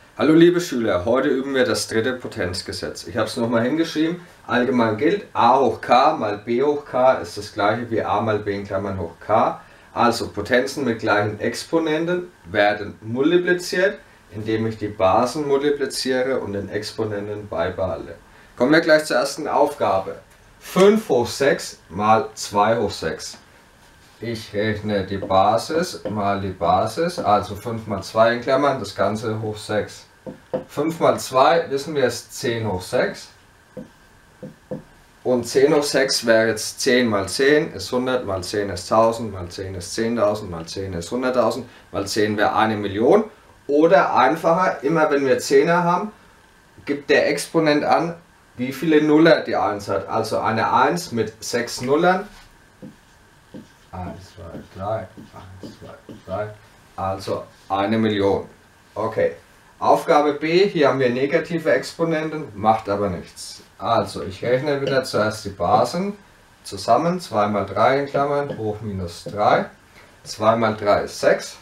Hallo liebe Schüler, heute üben wir das dritte Potenzgesetz. Ich habe es nochmal hingeschrieben. Allgemein gilt, a hoch k mal b hoch k ist das gleiche wie a mal b in Klammern hoch k. Also Potenzen mit gleichen Exponenten werden multipliziert, indem ich die Basen multipliziere und den Exponenten beibehalte. Kommen wir gleich zur ersten Aufgabe. 5 hoch 6 mal 2 hoch 6. Ich rechne die Basis mal die Basis, also 5 mal 2 in Klammern, das Ganze hoch 6. 5 mal 2 wissen wir ist 10 hoch 6. Und 10 hoch 6 wäre jetzt 10 mal 10 ist 100, mal 10 ist 1000, mal 10 ist 10.000, mal 10 ist 100.000, mal 10 wäre 1 Million. Oder einfacher, immer wenn wir Zehner haben, gibt der Exponent an, wie viele Nuller die 1 hat. Also eine 1 mit 6 Nullern. 1, 2, 3, 1, 2, 3, also 1 Million. Okay. Aufgabe B, hier haben wir negative Exponenten, macht aber nichts. Also ich rechne wieder zuerst die Basen zusammen, 2 mal 3 in Klammern, hoch minus 3. 2 mal 3 ist 6.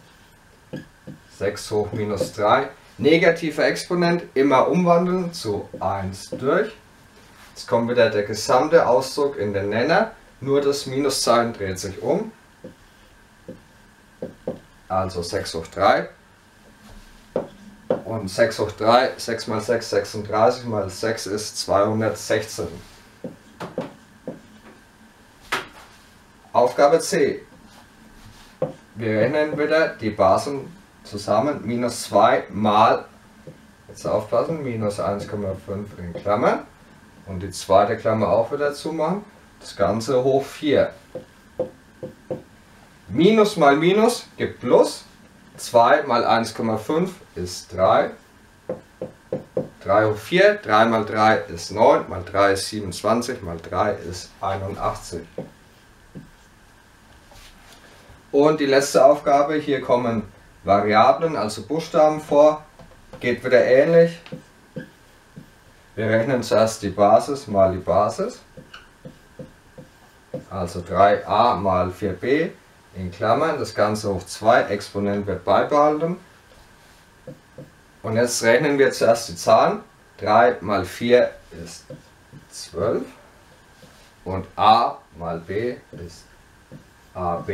6 hoch minus 3. Negativer Exponent immer umwandeln zu 1 durch. Jetzt kommt wieder der gesamte Ausdruck in den Nenner, nur das Minuszeichen dreht sich um. Also 6 hoch 3. Und 6 hoch 3, 6 mal 6, 36, mal 6 ist 216. Aufgabe C. Wir rechnen wieder die Basen zusammen, minus 2 mal, jetzt aufpassen, minus 1,5 in Klammern. Und die zweite Klammer auch wieder zumachen, das Ganze hoch 4. Minus mal Minus gibt Plus. 2 mal 1,5 ist 3. 3 hoch 4, 3 mal 3 ist 9, mal 3 ist 27, mal 3 ist 81. Und die letzte Aufgabe, hier kommen Variablen, also Buchstaben vor, geht wieder ähnlich. Wir rechnen zuerst die Basis mal die Basis, also 3a mal 4b. In Klammern, das Ganze hoch 2, Exponent wird beibehalten. Und jetzt rechnen wir zuerst die Zahlen. 3 mal 4 ist 12. Und a mal b ist ab.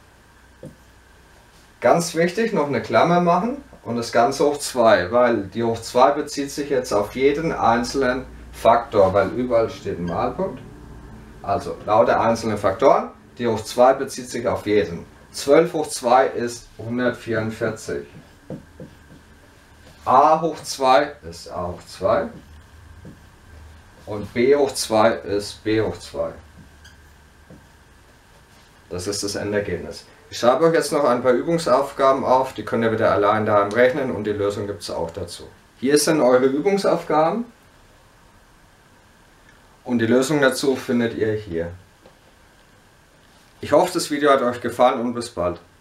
Ganz wichtig, noch eine Klammer machen und das Ganze hoch 2, weil die hoch 2 bezieht sich jetzt auf jeden einzelnen Faktor, weil überall steht ein Malpunkt. Also lauter einzelne Faktoren. Die hoch 2 bezieht sich auf jeden. 12 hoch 2 ist 144. A hoch 2 ist A hoch 2. Und B hoch 2 ist B hoch 2. Das ist das Endergebnis. Ich schreibe euch jetzt noch ein paar Übungsaufgaben auf, die könnt ihr wieder allein daheim rechnen und die Lösung gibt es auch dazu. Hier sind eure Übungsaufgaben und die Lösung dazu findet ihr hier. Ich hoffe, das Video hat euch gefallen und bis bald.